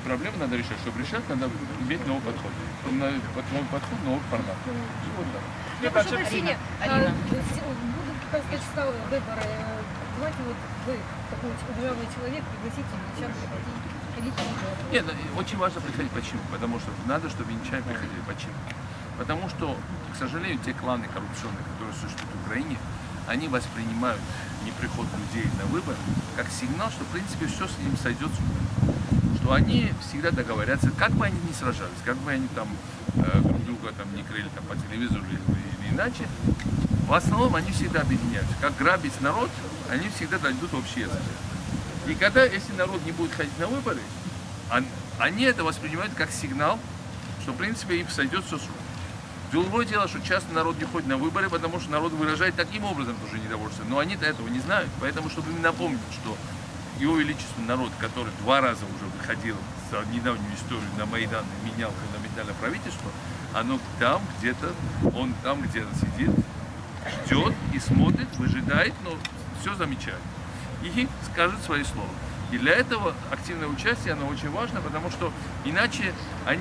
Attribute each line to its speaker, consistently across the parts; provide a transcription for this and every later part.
Speaker 1: проблемы надо решать. Чтобы решать, надо иметь новый подход. Новый подход, новый формат. Вот так.
Speaker 2: Я прошу прощения, будут, так сказать, выборы. Давайте вот вы, такой уважаемый человек, пригласите сейчас приходить на выборы.
Speaker 1: Нет, очень важно приходить. Почему? Потому что надо, чтобы венчане приходили. Почему? Потому что, к сожалению, те кланы коррупционные, которые существуют в Украине, они воспринимают неприход людей на выборы как сигнал, что в принципе все с ним сойдет с рук. Что они всегда договорятся, как бы они ни сражались, как бы они там друг друга там не крыли там, по телевизору или иначе, в основном они всегда объединяются. Как грабить народ, они всегда дойдут в общий язык. И когда, если народ не будет ходить на выборы, они это воспринимают как сигнал, что в принципе им сойдет все с рук. Другое дело, что часто народ не ходит на выборы, потому что народ выражает таким образом тоже недовольство. Но они-то этого не знают. Поэтому, чтобы им напомнить, что Его Величество народ, который 2 раза уже выходил за недавнюю историю на Майдан и менял фундаментальное правительство, оно там где-то, он там где-то сидит, ждет и смотрит, выжидает, но все замечает. И скажет свои слова. И для этого активное участие, оно очень важно, потому что иначе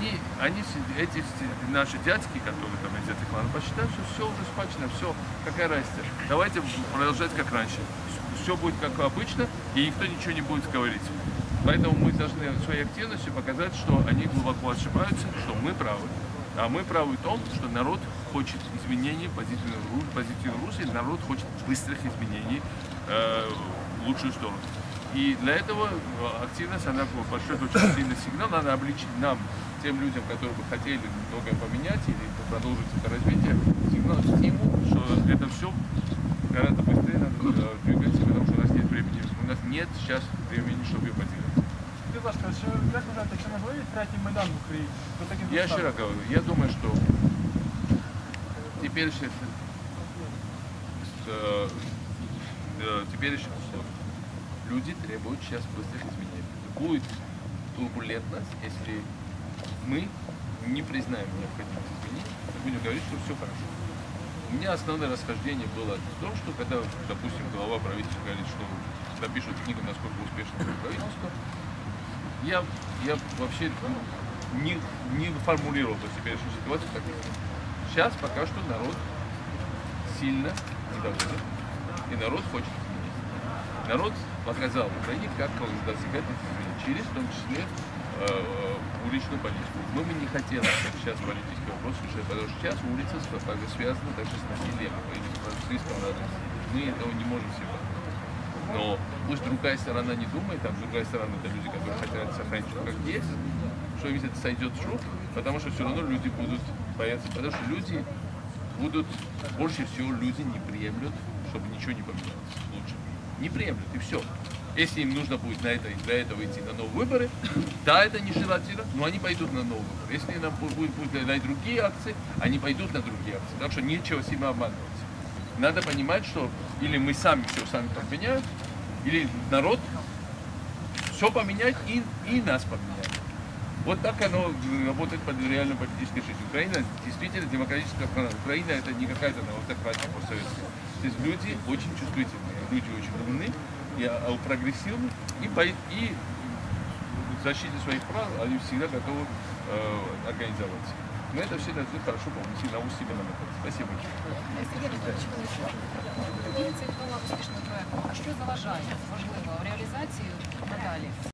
Speaker 1: эти наши дядьки, которые там из этих кланов, посчитают, что все уже схвачено, все, какая разница. Давайте продолжать как раньше. Все будет как обычно, и никто ничего не будет говорить. Поэтому мы должны своей активностью показать, что они глубоко ошибаются, что мы правы. А мы правы в том, что народ хочет изменений в позитивном русле, народ хочет быстрых изменений в лучшую сторону. И для этого активность, она большой очень сильный сигнал, надо обличить нам, тем людям, которые бы хотели многое поменять или продолжить это развитие, сигнал, стимул, что это все гораздо быстрее надо двигаться, потому что у нас нет времени, у нас нет сейчас времени, чтобы ее поделать.
Speaker 3: Будь ласка, як вважаєте, чи можливий третій Майдан в Україні?
Speaker 1: Я еще раз говорю, я думаю, что теперешних условиях люди требуют сейчас быстрых изменений. Будет турбулентность, если мы не признаем необходимость изменений, будем говорить, что все хорошо. У меня основное расхождение было в том, что когда, допустим, глава правительства говорит, что напишут книгу, насколько успешно было правительство, я вообще не формулировал бы теперешнюю ситуацию как сейчас пока что народ сильно недоволен, и народ хочет изменить. Народ показал в Украине, как он достигает изменений, через, в том числе, уличную политику. Мы бы не хотели сейчас политический вопрос решать, потому что сейчас улица связана также с насилием или с фашистским народом. Мы этого не можем себе позволить. Но пусть другая сторона не думает, там другая сторона это люди, которые хотят сохранить все как есть, что им это сойдет с рук, потому что все равно люди будут бояться, потому что люди будут, больше всего люди не приемлют, чтобы ничего не поменялось лучше. Не приемлют, и все. Если им нужно будет для этого идти на новые выборы, да, это нежелательно, но они пойдут на новые выборы. Если нам будет на другие акции, они пойдут на другие акции. Так что нечего себя обманывать. Надо понимать, что или мы сами все сами поменяем, или народ все поменяет и нас поменяет. Вот так оно работает под реальной политической жизнью. Украина действительно демократическая страна. Украина это не какая-то автократия постсоветская. То есть люди очень чувствительные, люди очень умны, и прогрессивны, и в защите своих прав они всегда готовы организоваться. Но это все должны хорошо помнить на усиленно. Спасибо.
Speaker 4: Сергій Анатолійович, цей була успішний проект. А що заважає, можливо, реалізацію надалі?